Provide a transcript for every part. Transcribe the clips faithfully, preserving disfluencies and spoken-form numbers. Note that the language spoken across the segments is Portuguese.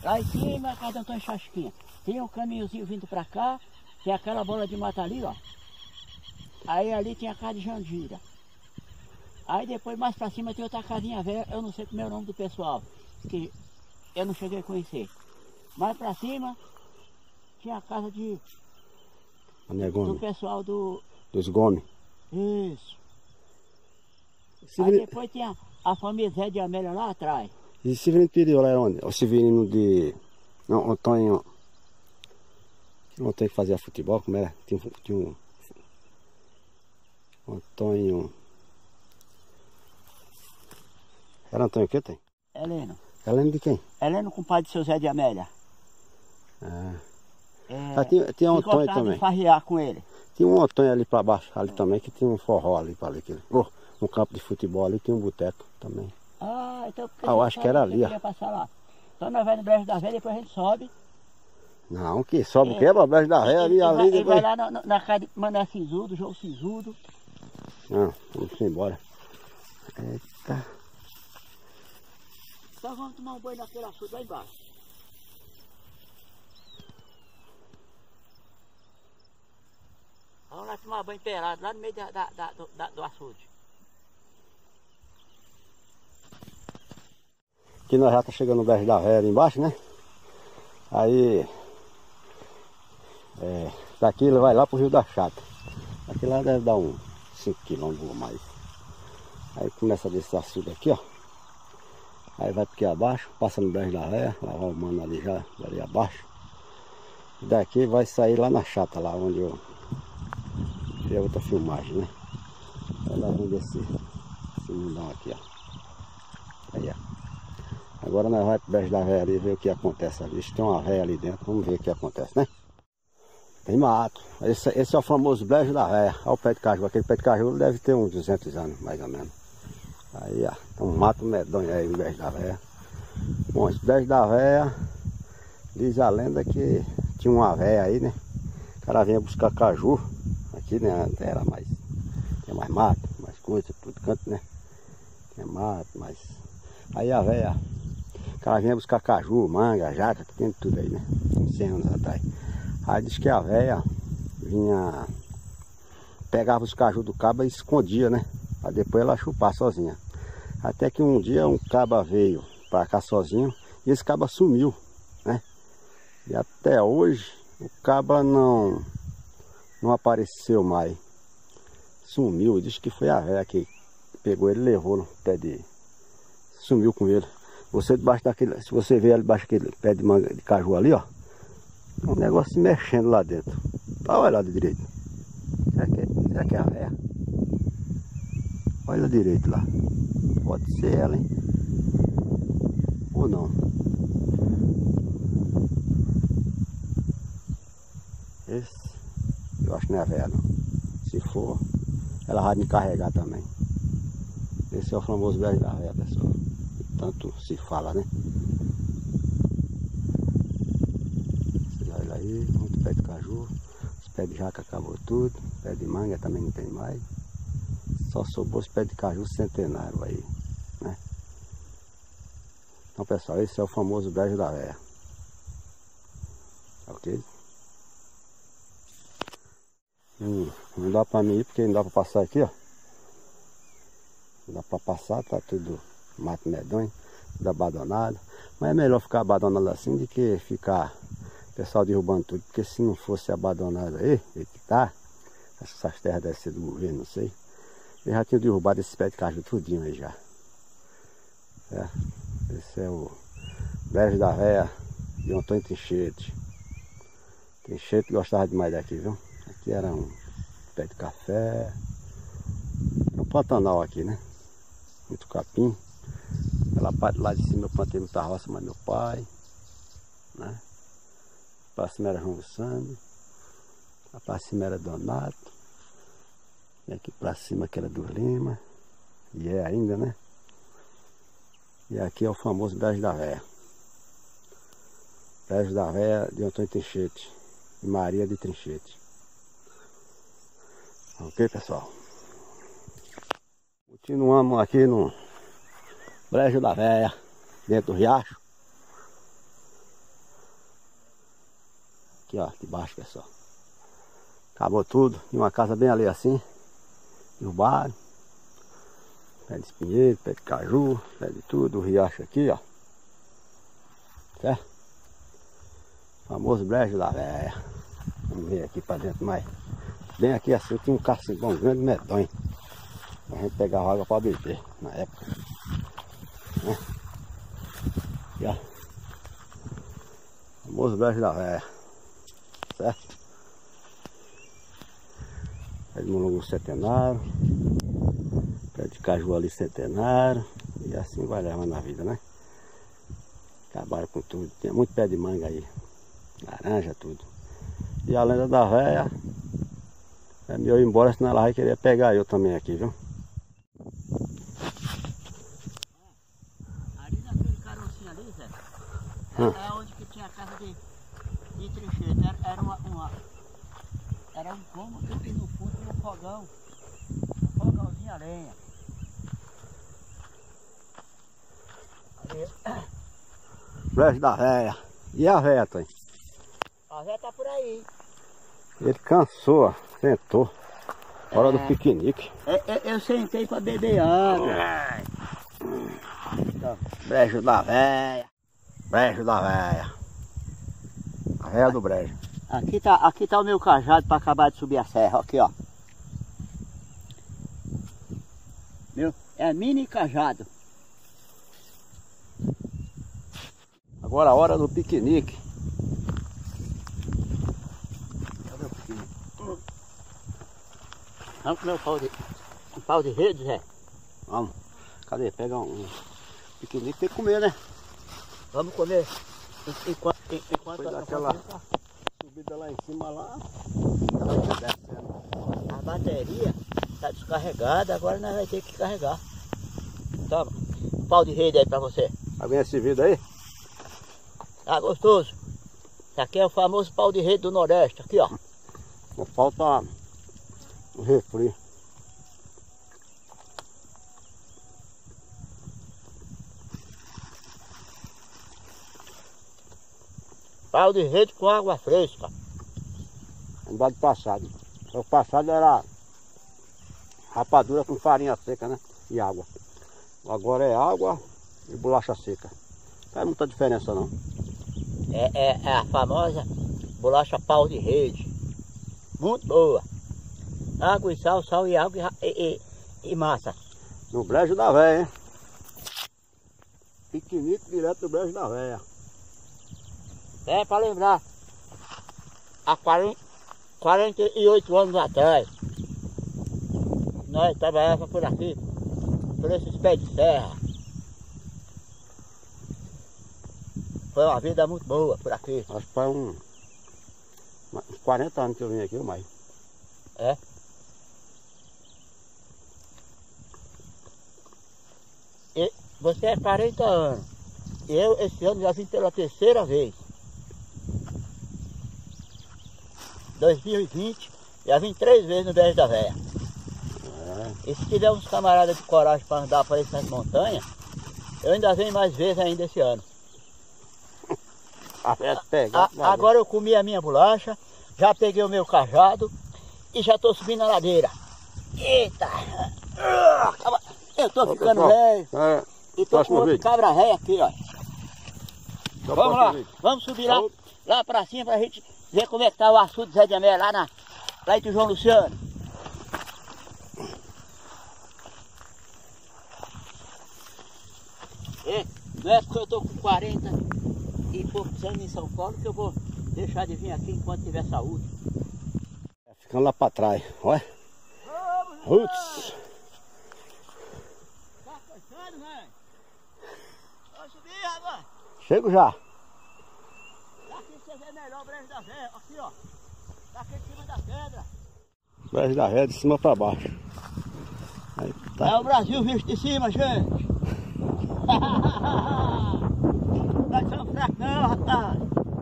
Lá em cima, a casa do Antônio Chasquinha. Tem um caminhozinho vindo pra cá, tem aquela bola de mata ali, ó. Aí ali tem a casa de Jandira. Aí depois mais pra cima tem outra casinha velha, eu não sei como é o nome do pessoal, que eu não cheguei a conhecer. Mais pra cima tinha a casa de do pessoal do... Dos Gomes. Isso. Severino... Aí depois tinha a família Zé de Amélia lá atrás. E Severino Piriola era onde? O Severino de... Não, Antônio... Não tem que fazer futebol, como era? Tinha, tinha um... Antônio... Era Antônio o que tem? Heleno. Heleno de quem? Heleno, compadre do seu Zé de Amélia. Ah. É, ah tinha, tinha um Antônio também. De farrear com ele. Tinha um Antônio ali para baixo, ali também, que tinha um forró ali para ali. Oh, um campo de futebol ali, tinha um boteco também. Ah, então... Ah, eu acho que era ali, ó. Passar lá. Então nós vamos no Brejo da Velha, depois a gente sobe. Não, que sobe o quê? O Brejo da Velha ali, ali. Ele depois... vai lá na, na casa de Mané Sisudo, João Sisudo. Não, vamos embora. Eita. Então vamos tomar um banho naquele açude lá embaixo. Vamos lá tomar banho pelado, lá no meio da, da, da, do, da, do açude. Aqui nós já tá chegando no Brejo da Velha ali embaixo, né? Aí... É, daqui ele vai lá pro Rio da Chata. Aqui lá deve dar uns cinco quilômetros ou mais. Aí começa a descer açude aqui, ó. Aí vai aqui abaixo, passa no Brejo da Velha, lá vai o mano ali já, ali abaixo. E daqui vai sair lá na Chata, lá onde eu fiz outra filmagem, né? Aí lá vem desse, esse mundão aqui, ó. Aí, ó. Agora nós vamos pro Brejo da Velha ali e ver o que acontece ali. Se tem uma véia ali dentro, vamos ver o que acontece, né? Tem mato. Esse, esse é o famoso Brejo da Velha. Olha o pé de caju. Aquele pé de caju deve ter uns duzentos anos, mais ou menos. Aí, ó. Tem um mato medonho aí no Brejo da Velha. Bom, esse Brejo da Velha, diz a lenda que tinha uma véia aí, né? O cara vinha buscar caju. Aqui, né? Antes era mais... Tinha mais mato, mais coisa, tudo canto, né? Tinha mato, mais... Aí a véia... O cara vinha buscar caju, manga, jaca, tem tudo aí, né? cem anos atrás. Aí diz que a véia vinha, pegava os caju do caba e escondia, né? Pra depois ela chupar sozinha. Até que um dia um caba veio pra cá sozinho e esse caba sumiu, né? E até hoje o caba não, não apareceu mais. Sumiu, diz que foi a véia que pegou ele e levou no pé de... Sumiu com ele. Você debaixo daquele, se você vê ali debaixo daquele pé de manga de caju ali, ó. Um negócio se mexendo lá dentro. Olha lá de direito. Será que é, será que é a véia? Olha direito lá. Pode ser ela, hein? Ou não? Esse, eu acho que não é a véia, não. Se for, ela vai me carregar também. Esse é o famoso Brejo da Velha, pessoal. Tanto se fala, né? Olha aí, muito pé de caju. Os pés de jaca acabou tudo. Pé de manga também não tem mais. Só sobrou os pés de caju centenário aí, né? Então, pessoal, esse é o famoso Brejo da Velha. Ok? Hum, não dá pra mim ir porque não dá pra passar aqui, ó. Não dá pra passar, tá tudo mato medonho, tudo abandonado. Mas é melhor ficar abandonado assim do que ficar o pessoal derrubando tudo. Porque se não fosse abandonado aí, ele que tá, acho que essas terras devem ser do governo, não sei. Eles já tinham derrubado esse pé de caju tudinho aí já. É, esse é o Brejo da Velha de Antônio Trinchete. Trinchete gostava demais daqui, viu? Aqui era um pé de café. É um Pantanal aqui, né? Muito capim. Pela parte lá de cima eu plantei muita roça, mas meu pai, né? Pra cima era João Sandro. Pra cima era Donato. E aqui pra cima que era do Lima. E é ainda, né? E aqui é o famoso Brejo da Velha. Brejo da Velha de Antônio Trinchete e Maria de Trinchete. Ok, pessoal? Continuamos aqui no Brejo da Velha, dentro do riacho. aqui, ó, aqui embaixo, pessoal. Acabou tudo. E uma casa bem ali assim. No bairro. Pé de espinheiro, pé de caju, pé de tudo. O riacho aqui, ó. Certo? Famoso brejo da véia. Vamos ver aqui pra dentro mais. Bem aqui assim tinha um cacimbão grande medonho. A gente pegava água para beber na época. Né? E ó. Famoso brejo da véia. Certo? Pé de mulungu centenário. Pé de caju ali centenário. E assim vai levando a vida, né? Acabaram com tudo. Tinha muito pé de manga aí. Laranja, tudo. E a lenda da véia é meu ir embora, senão ela vai querer pegar eu também aqui, viu? Ali naquele carocinho ali, Zé, Hum. é onde que tinha a casa de, de trecheiro. Era, era uma, uma. Era um cômodo e no fundo tinha um fogão. Um fogãozinho a lenha. Ali. Brejo da véia. E a véia, Tony? A véia tá por aí. Ele cansou, sentou. Hora É. do piquenique. Eu, eu, eu sentei pra beber água. Brejo da véia. Brejo da véia. A véia do brejo. Aqui tá, aqui tá o meu cajado para acabar de subir a serra, aqui ó. Meu, é mini cajado. Agora a hora do piquenique. Vamos comer um pau de, um pau de rede, Zé? Vamos. Cadê? Pega um, um piquenique, tem que comer, né? Vamos comer enquanto, enquanto Foi a- daquela a- subida lá em cima lá. a bateria tá descarregada, agora nós vamos ter que carregar. Toma, um pau de rede aí pra você. Tá vendo esse vídeo aí? Tá gostoso? Esse aqui é o famoso pau de rede do Nordeste, aqui ó. Não falta o refri. Pau de rede com água fresca. Andar do passado. O passado era rapadura com farinha seca, né? E água. Agora é água e bolacha seca. Não faz muita diferença não. É, é, é a famosa bolacha pau de rede. Muito boa. Água e sal, sal e água e, ra- e, e, e massa. No brejo da véia, hein? Piquenique direto do brejo da véia. É para lembrar, há quarenta, quarenta e oito anos atrás, nós trabalhávamos por aqui, por esses pés de serra. Foi uma vida muito boa por aqui. Acho que faz um, uns quarenta anos que eu vim aqui, ou mais. É. E você é quarenta anos. Eu esse ano já vim pela terceira vez. dois mil e vinte, já vim três vezes no Brejo da Véia. É. E se tiver uns camaradas de coragem para andar para essas montanhas, eu ainda venho mais vezes ainda esse ano. A véia pega. A- agora eu comi a minha bolacha, já peguei o meu cajado e já estou subindo a ladeira. Eita! Eu estou ficando velho É. e estou com Próximo outro vídeo. cabra ré aqui, ó. Até o Vamos lá, próximo vídeo. vamos subir lá, Falou. lá pra cima pra gente ver como é que tá o açude Zé de Amé, lá, na, lá em João Luciano. É, não é porque eu tô com quarenta e poucos anos em São Paulo que eu vou deixar de vir aqui enquanto tiver saúde. Ficando lá pra trás, olha. Vamos, Ups. tá cansado, mãe? Vamos subir, rapaz. Chego já. Daqui você vê melhor o Brejo da Véia, aqui ó. Tá aqui em cima da pedra. Brejo da véia de cima pra baixo. Aí É tá. o Brasil visto de cima, gente. Nós somos fracos não, rapaz.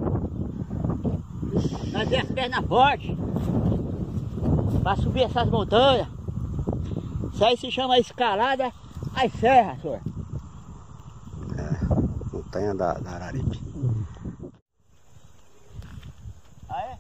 Nós temos as pernas fortes para subir essas montanhas. Isso aí se chama escalada às serras, senhor. Montanha da, da Araripe. Aí,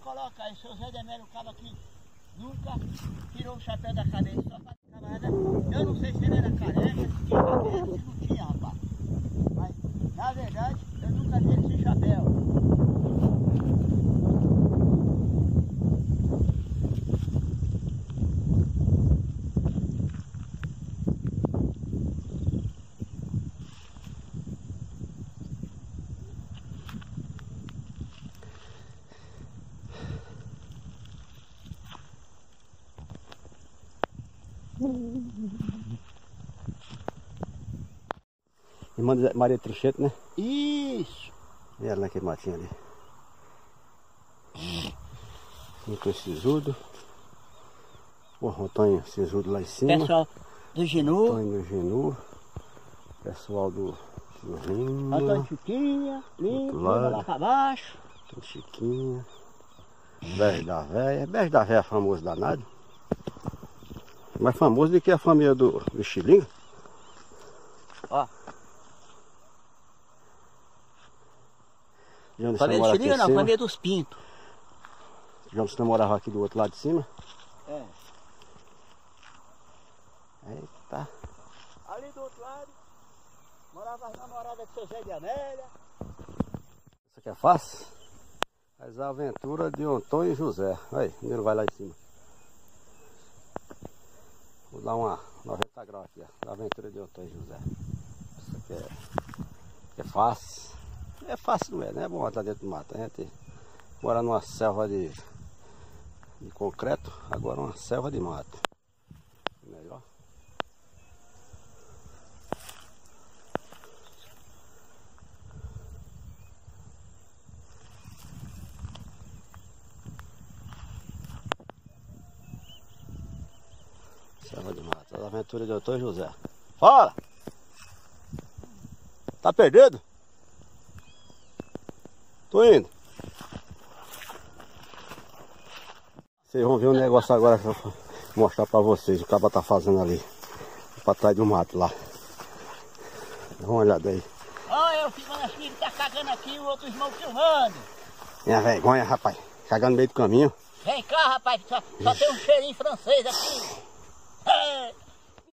coloca aí, seu Zé Demélio, o cabo aqui nunca tirou o chapéu da cabeça, só pra camarada. Eu não sei se ele era careca, se tinha cabelo, se não tinha, rapaz. Mas, na verdade, eu nunca vi ele sem chapéu. Irmã de Maria Trichete, né? Isso! E ela naquele matinho ali. Muito esse sisudo. O Antônio sisudo lá em cima. Pessoal do Genu. Antônio do Genu. Pessoal do Lima. Antônio Chiquinha. Limpo, lá pra baixo. Antônio Chiquinha. Beijo da Véia. Beijo da Véia é famoso danado. Mais famoso do que a família do, do Xilinga. Ó. Família do Xilinga não, família dos Pintos. Digamos que você morava aqui do outro lado de cima. É. Eita. Ali do outro lado, morava as namoradas de seu Zé de Amélia. Isso aqui é fácil? As aventuras de Antônio e José. Aí, o Nilo vai lá em cima. Vou dar uma noventa graus aqui, ó. Da aventura de Antônio e José. Isso aqui é, é fácil. É fácil, não é, né? É bom estar dentro do mato. A gente mora numa selva de, de concreto, agora uma selva de mato. Melhor. Selva de mato, a aventura de Antônio e José. Fala! Tá perdido? Tô indo. Vocês vão ver um negócio agora que eu vou mostrar pra vocês. O cabo tá fazendo ali. Pra trás do mato lá. Dá uma olhada aí. Olha, eu filmando assim, ele tá cagando aqui, o outro irmão filmando. Minha vergonha, rapaz. Cagando no meio do caminho. Vem cá, rapaz, só, só tem um cheirinho francês aqui. É.